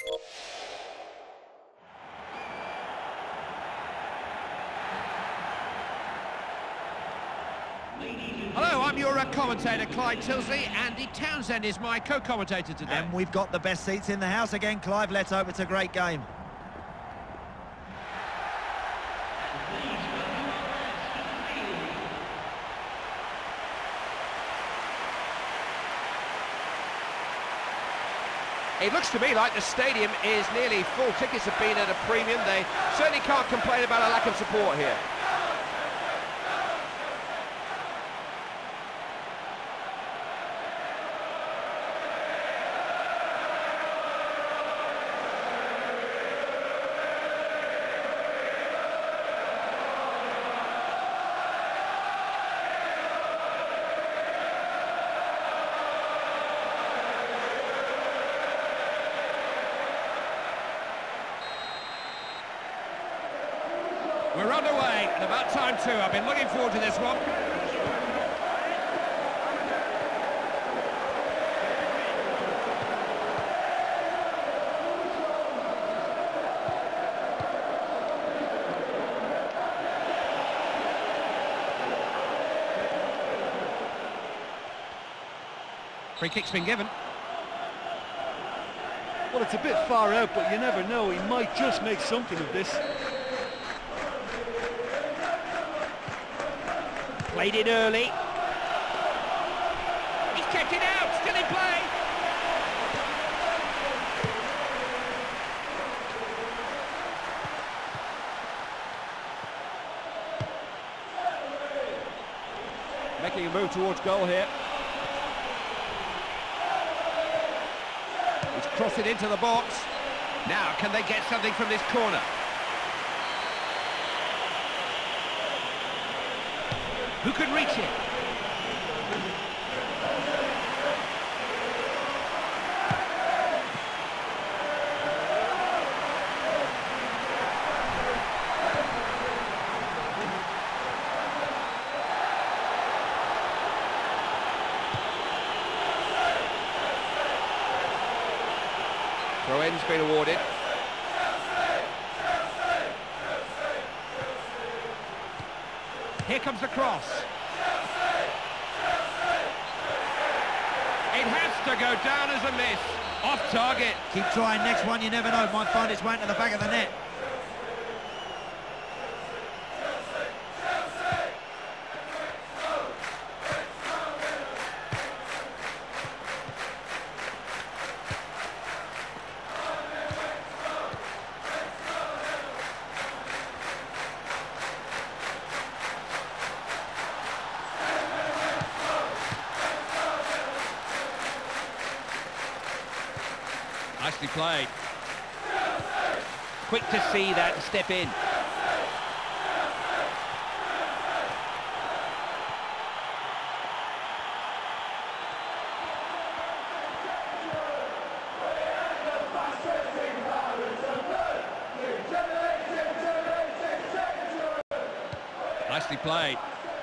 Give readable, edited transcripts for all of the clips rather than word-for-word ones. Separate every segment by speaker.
Speaker 1: Hello, I'm your commentator, Clive Tilsley. Andy Townsend is my co-commentator today.
Speaker 2: And we've got the best seats in the house again, Clive. Let's hope it's a great game.
Speaker 1: It looks to me like the stadium is nearly full. Tickets have been at a premium. They certainly can't complain about a lack of support here. We're underway, and about time too. I've been looking forward to this one. Free kick's been given.
Speaker 3: Well, it's a bit far out, but you never know. He might just make something of this.
Speaker 1: Played it early. He's kept it out, still in play. Making a move towards goal here. He's crossed it into the box. Now, can they get something from this corner? Who can reach it? Throw-in's been awarded. Here comes the cross. It has to go down as a miss. Off target.
Speaker 2: Keep trying, next one, you never know. It might find its way into the back of the net.
Speaker 1: Nicely played. Quick to see that and step in. Nicely played.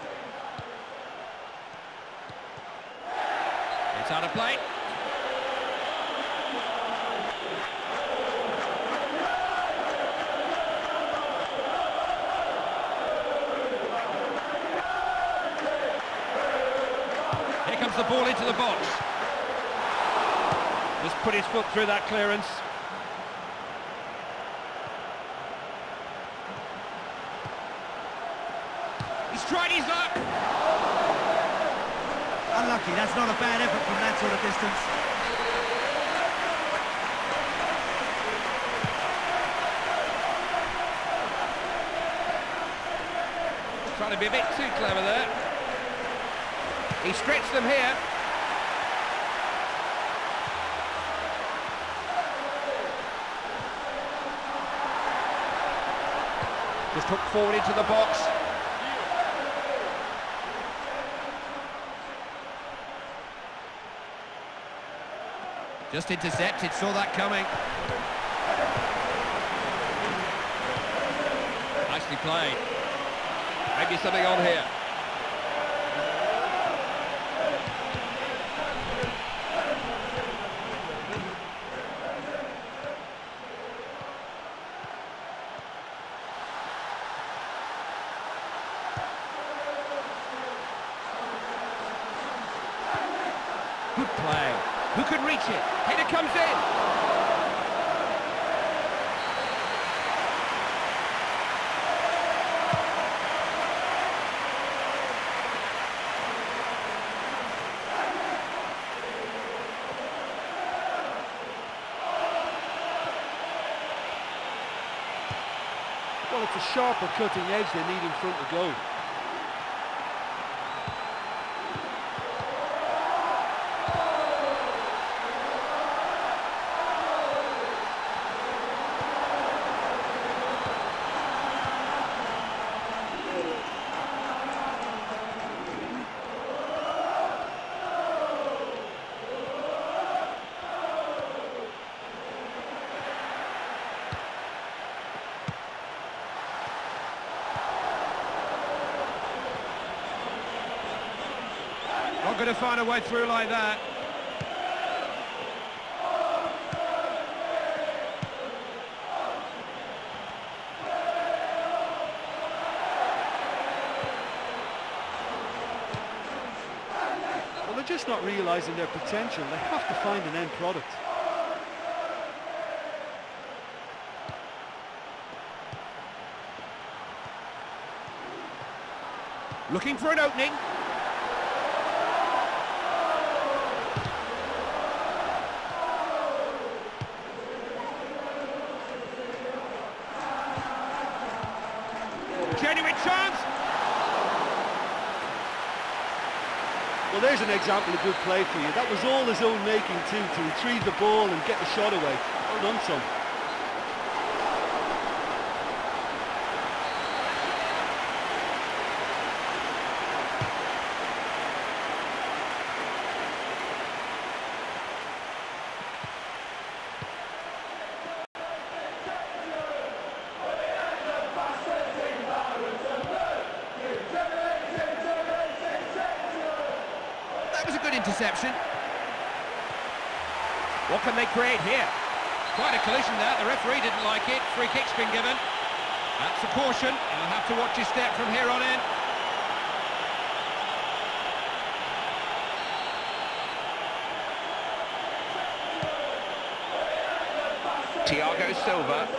Speaker 1: It's out of play. The ball into the box. Just put his foot through that clearance. He's tried his luck.
Speaker 2: Unlucky, that's not a bad effort from that sort of distance.
Speaker 1: Trying to be a bit too clever there. He stretched them here. Just hooked forward into the box. Just intercepted, saw that coming. Nicely played. Maybe something on here. Good play. Who can reach it? Header comes in.
Speaker 3: Well, it's a sharper cutting edge they need in front of goal.
Speaker 1: Not going to find a way through like that.
Speaker 3: Well, they're just not realising their potential. They have to find an end product.
Speaker 1: Looking for an opening. Genuine chance!
Speaker 3: Well, there's an example of good play for you. That was all his own making too, to retrieve the ball and get the shot away. Well done, son.
Speaker 1: Interception. What can they create here? Quite a collision there. The referee didn't like it. Free kick's been given. That's a caution. He'll have to watch his step from here on in. Thiago Silva.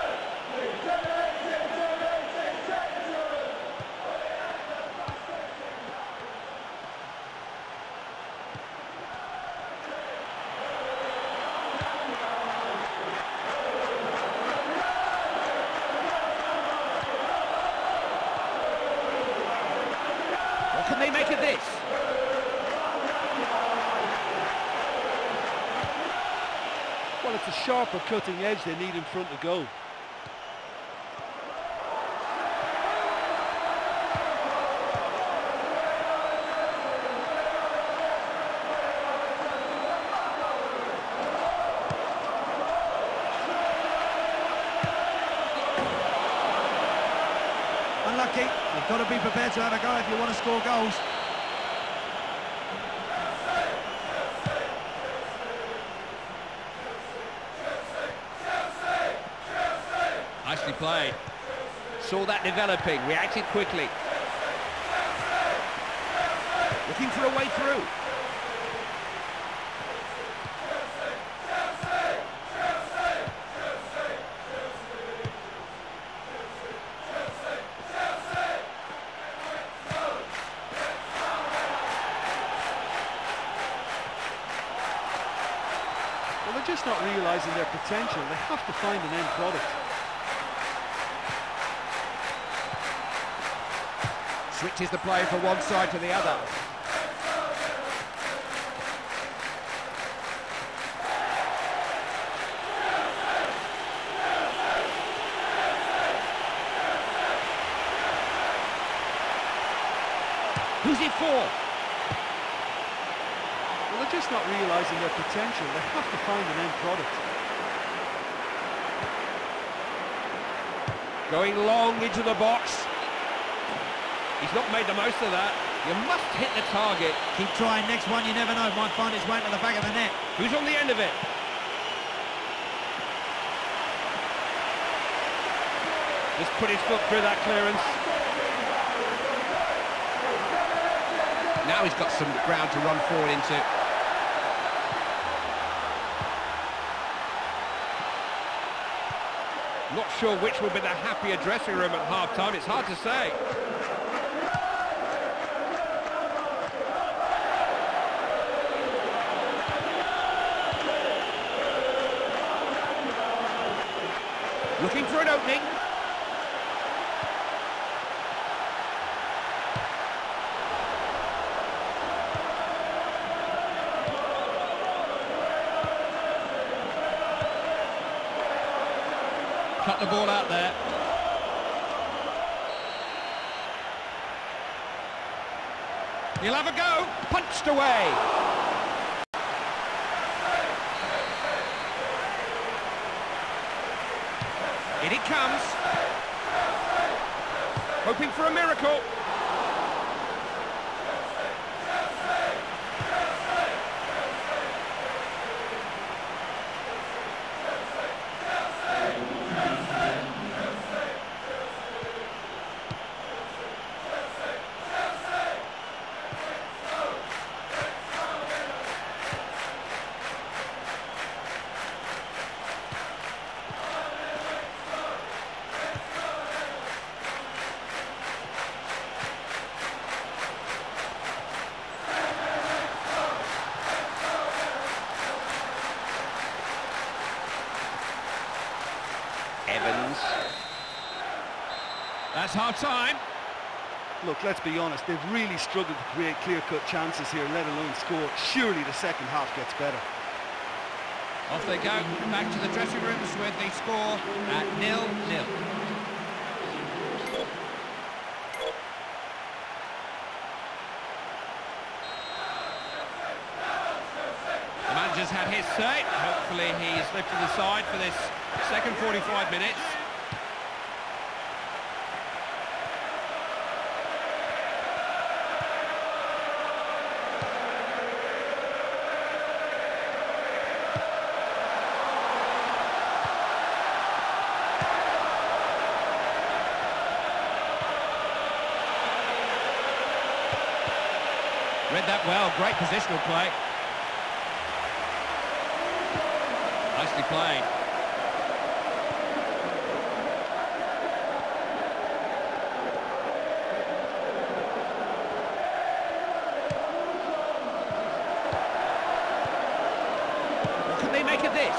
Speaker 1: What can they make of this?
Speaker 3: Well, it's a sharper cutting edge they need in front of goal.
Speaker 2: Unlucky. You've got to be prepared to have a go if you want to score goals.
Speaker 1: Nicely played. Saw that developing, reacted quickly. Looking for a way through.
Speaker 3: Well, they're just not realising their potential. They have to find an end product.
Speaker 1: Switches the play from one side to the other. Who's it for?
Speaker 3: Well, they're just not realising their potential. They have to find an end product.
Speaker 1: Going long into the box. He's not made the most of that. You must hit the target.
Speaker 2: Keep trying, next one you never know, might find its way to the back of the net.
Speaker 1: Who's on the end of it? Just put his foot through that clearance. Now he's got some ground to run forward into. Not sure which will be the happier dressing room at half-time, it's hard to say. Looking for an opening. Cut the ball out there. He'll have a go. Punched away. In it comes. Hoping for a miracle.
Speaker 3: Evans.
Speaker 1: That's half-time.
Speaker 3: Look, let's be honest, they've really struggled to create clear-cut chances here, let alone score. Surely the second half gets better.
Speaker 1: Off they go, back to the dressing rooms with the score at 0-0. The manager's had his say. Hopefully he's lifted the side for this second 45 minutes. Read that well, great positional play. Nicely played. What can they make of this?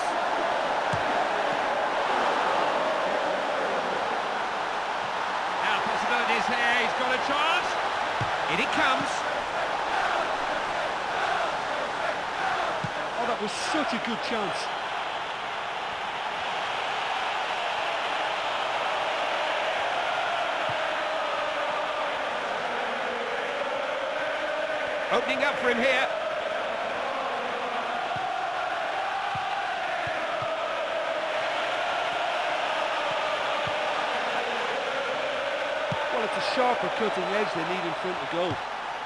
Speaker 1: Now, possibilities here, he's got a chance. In it comes.
Speaker 3: Oh, that was such a good chance.
Speaker 1: Opening up for him here.
Speaker 3: Well, it's a sharper cutting edge they need in front of goal.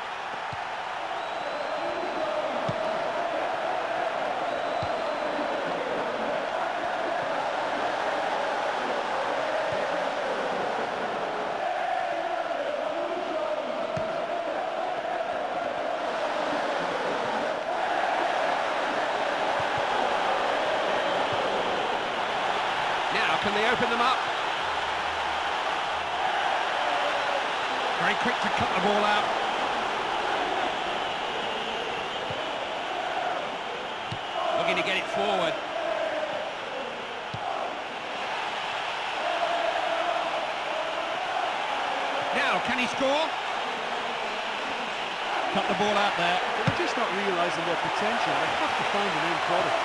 Speaker 1: Now, can they open them up? Very quick to cut the ball out. Looking to get it forward. Now, can he score? Cut the ball out there.
Speaker 3: They're just not realising their potential. They have to find an end product.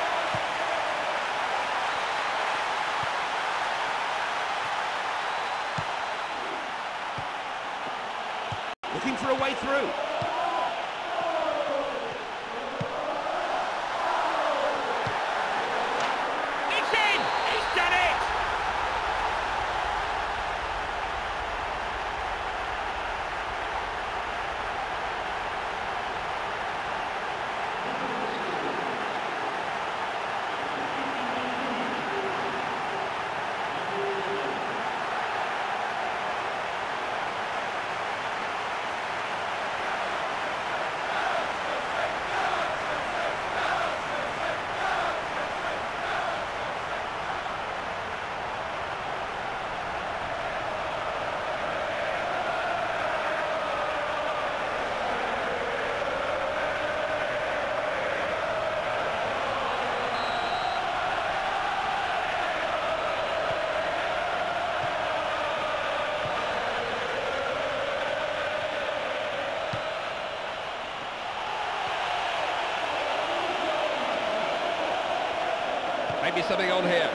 Speaker 1: Looking for a way through. It's in! He's done it! Maybe something on here.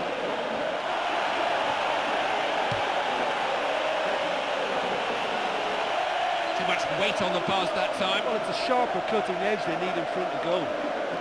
Speaker 1: Too much weight on the pass that time.
Speaker 3: Well, it's a sharper cutting edge they need in front of goal.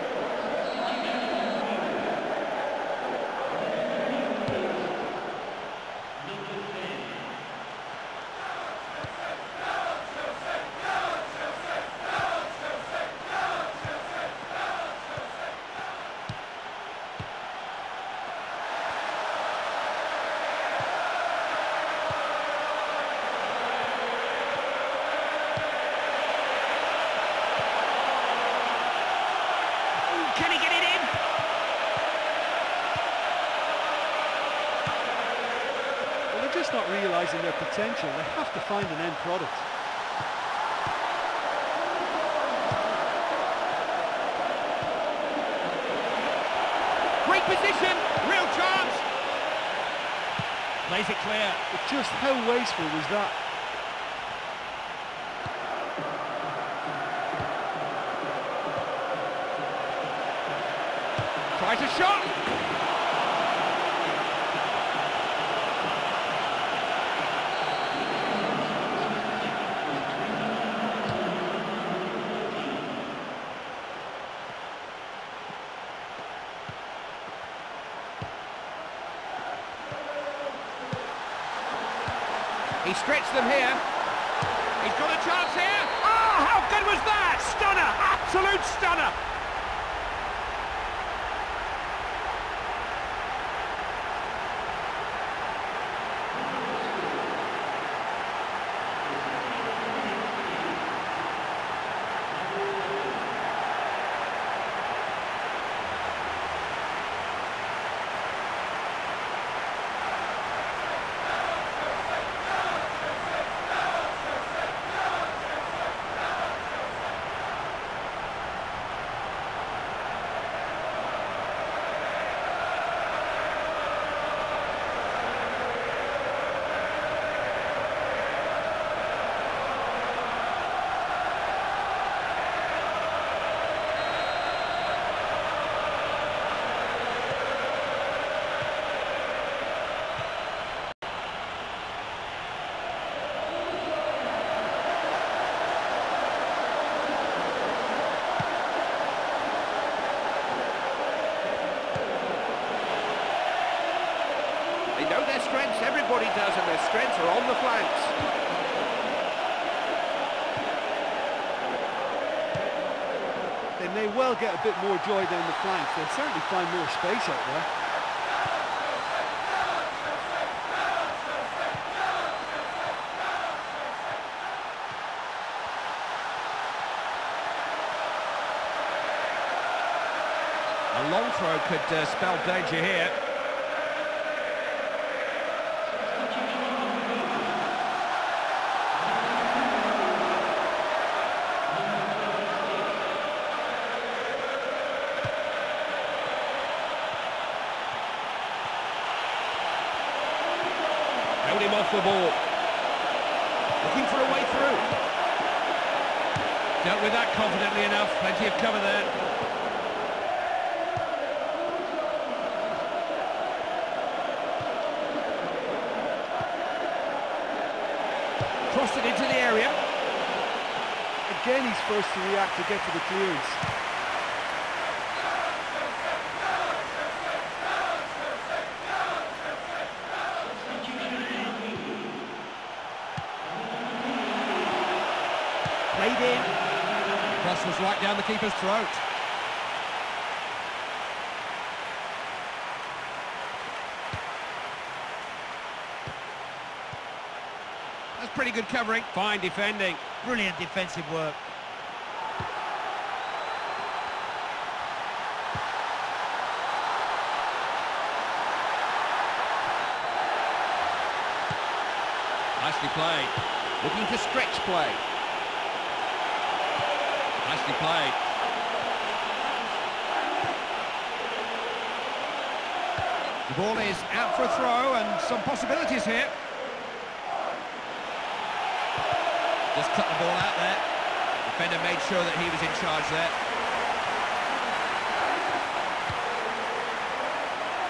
Speaker 1: Can he get it in?
Speaker 3: Well, they're just not realising their potential. They have to find an end product.
Speaker 1: Great position, real chance. Plays it clear.
Speaker 3: But just how wasteful was that?
Speaker 1: Tries a shot. He stretched them here. He's got a chance here. Oh, how good was that? Stunner, absolute stunner. They know their strengths, everybody does, and their strengths are on the flanks.
Speaker 3: They may well get a bit more joy down the flanks. They'll certainly find more space out there.
Speaker 1: A long throw could spell danger here. Held him off the ball. Looking for a way through. Dealt with that confidently enough. Plenty of cover there. Crossed it into the area.
Speaker 3: Again, he's first to react to get to the clearance.
Speaker 1: Played in. Cross was right down the keeper's throat. That's pretty good covering. Fine defending.
Speaker 2: Brilliant defensive work.
Speaker 1: Nicely played. Looking to stretch play. Nicely played. The ball is out for a throw and some possibilities here. Just cut the ball out there. Defender made sure that he was in charge there.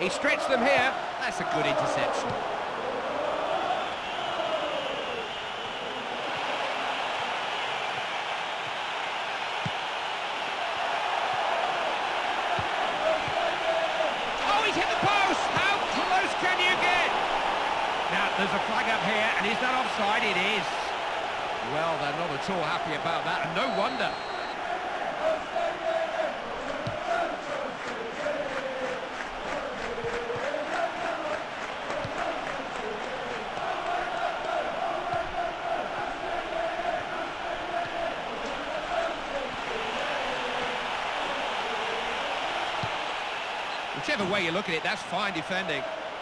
Speaker 1: He stretched them here. That's a good interception. Oh, he's hit the post! How close can you get? Now, there's a flag up here, and is that offside? It is. Well, they're not at all happy about that, and no wonder. Whichever way you look at it, that's fine defending.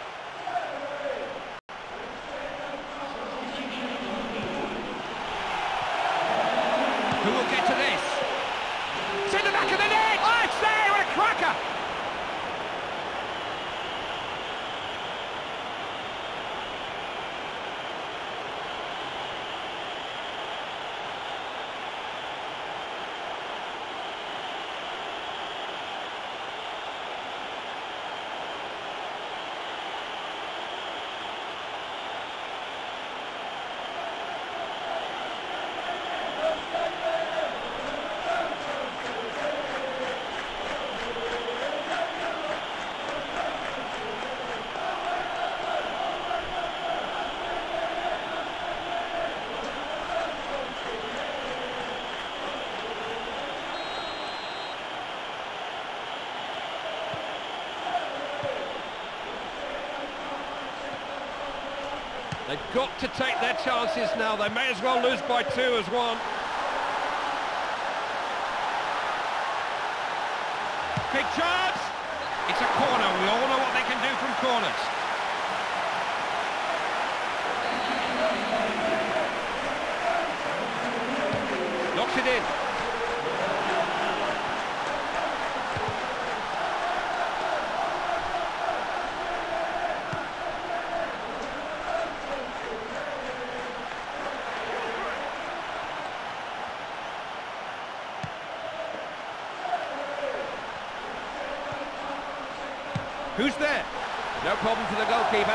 Speaker 1: Who will get to this? It's in the back of the net! Oh, it's there! What a cracker! They've got to take their chances now. They may as well lose by 2 as 1. Big chance! It's a corner. We all know what they can do from corners. Knocks it in. Who's there? No problem for the goalkeeper.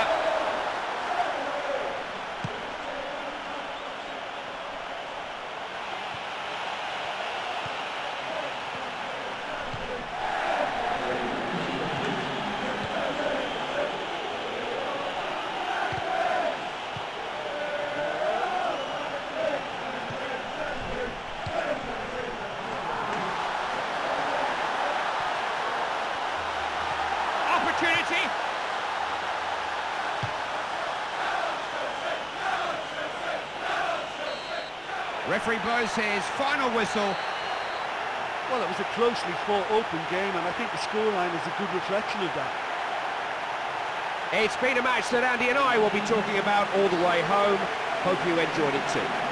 Speaker 1: Opportunity. Referee blows his final whistle.
Speaker 3: Well, it was a closely fought open game, and I think the scoreline is a good reflection of that.
Speaker 4: It's been a match that Andy and I will be talking about all the way home. Hope you enjoyed it too.